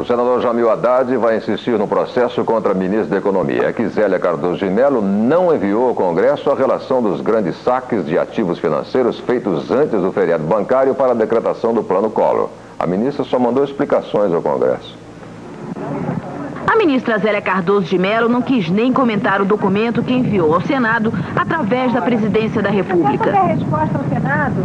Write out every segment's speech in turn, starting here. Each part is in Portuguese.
O senador Jamil Haddad vai insistir no processo contra a ministra da Economia. É que Zélia Cardoso de Mello não enviou ao Congresso a relação dos grandes saques de ativos financeiros feitos antes do feriado bancário para a decretação do Plano Collor. A ministra só mandou explicações ao Congresso. A ministra Zélia Cardoso de Mello não quis nem comentar o documento que enviou ao Senado através da Presidência da República. Qual foi a resposta ao Senado?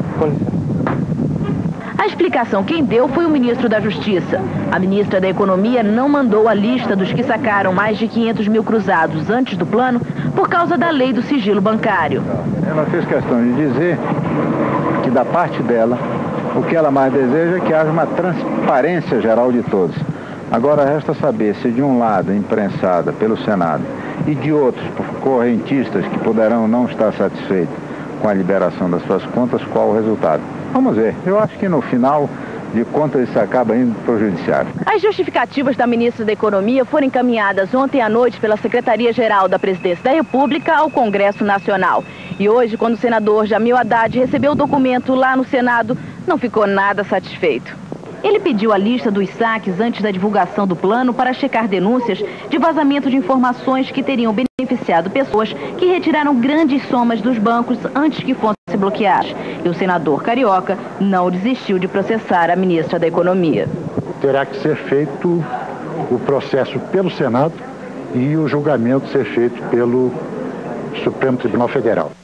A explicação quem deu foi o ministro da Justiça. A ministra da Economia não mandou a lista dos que sacaram mais de 500 mil cruzados antes do plano por causa da lei do sigilo bancário. Ela fez questão de dizer que da parte dela, o que ela mais deseja é que haja uma transparência geral de todos. Agora resta saber se de um lado imprensada pelo Senado e de outros por correntistas que poderão não estar satisfeitos com a liberação das suas contas, qual o resultado. Vamos ver. Eu acho que no final de contas isso acaba indo para o judiciário. As justificativas da ministra da Economia foram encaminhadas ontem à noite pela Secretaria-Geral da Presidência da República ao Congresso Nacional. E hoje, quando o senador Jamil Haddad recebeu o documento lá no Senado, não ficou nada satisfeito. Ele pediu a lista dos saques antes da divulgação do plano para checar denúncias de vazamento de informações que teriam beneficiado pessoas que retiraram grandes somas dos bancos antes que fossem bloqueadas. E o senador carioca não desistiu de processar a ministra da Economia. Terá que ser feito o processo pelo Senado e o julgamento ser feito pelo Supremo Tribunal Federal.